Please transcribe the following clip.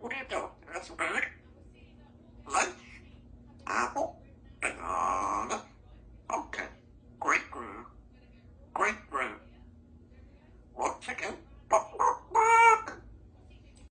What do you do? That's bird. Lunch. Apple. Banana. Okay. Grapefruit. Grapefruit. What chicken?